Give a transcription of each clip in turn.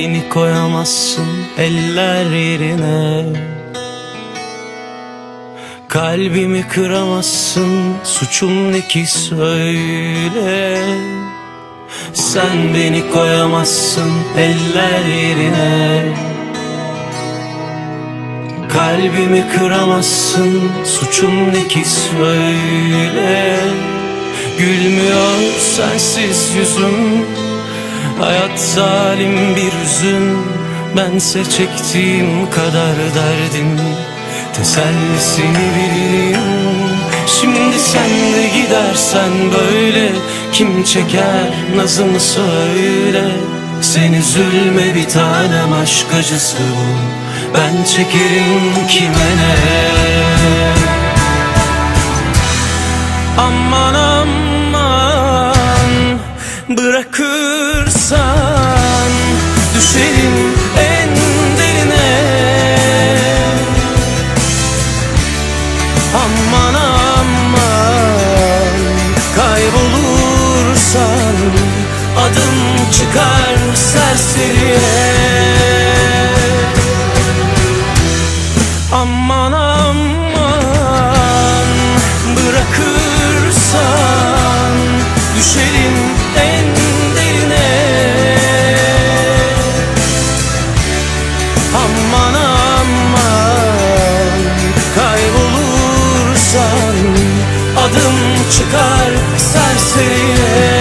Beni koyamazsın eller yerine, kalbimi kıramazsın, suçum ne ki söyle. Sen beni koyamazsın eller yerine, kalbimi kıramazsın, suçum ne ki söyle. Gülmüyor sensiz yüzüm, hayat zalim bir hüzün. Bense çektiğim kadar derdin, tesellisini bilirim. Şimdi sen de gidersen böyle, kim çeker nazımı söyle. Sen üzülme bir tanem, aşk acısı bu, ben çekerim kime ne. Aman aman, bırakırsan düşerim en derine. Aman aman, kaybolursan adım çıkar serseriye. Aman aman, bırakırsan düşerim en derine. Aman aman, kaybolursan adım çıkar serseriye.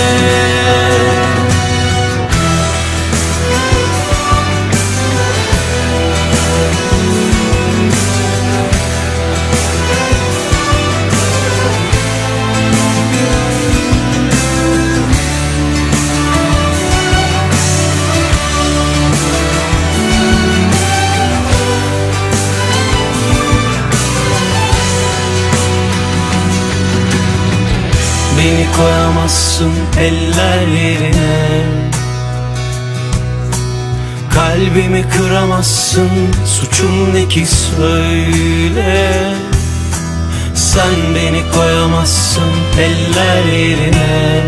Beni koyamazsın eller yerine, kalbimi kıramazsın, suçum ne ki söyle. Sen beni koyamazsın eller yerine,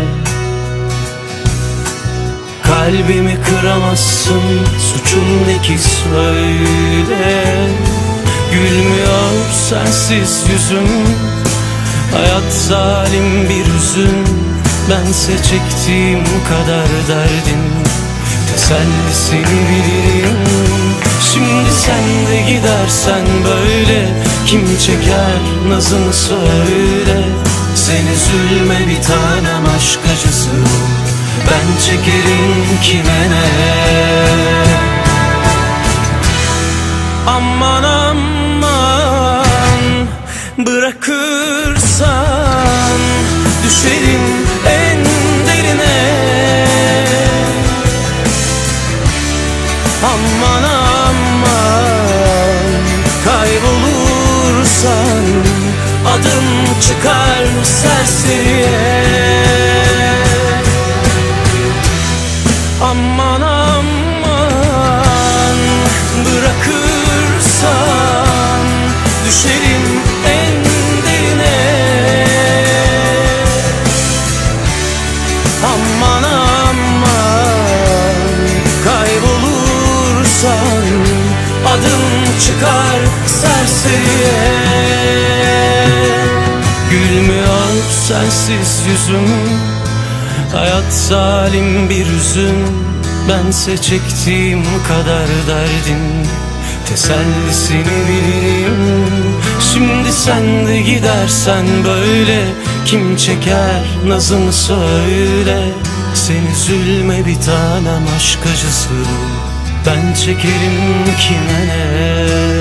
kalbimi kıramazsın, suçum ne ki söyle. Gülmüyor sensiz yüzüm, hayat zalim bir hüzün. Bense çektiğim kadar derdin, tesellisini bilirim. Şimdi sen de gidersen böyle, kim çeker nazını söyle. Sen üzülme bir tanem, aşk acısı ben çekerim kime ne. Aman aman, bırakırsan düşerim en derine. Aman aman, kaybolursan adım çıkar serseriye. Aman aman, bırakırsan düşerim en derine. Aman aman, kaybolursan adım çıkar serseriye. Gülmüyor sensiz yüzüm, hayat zalim bir hüzün. Bense çektiğim kadar derdin, tesellisini bilirim. Şimdi sen de gidersen böyle, kim çeker nazımı söyle. Sen üzülme bir tanem, aşk acısı ben çekerim kime ne.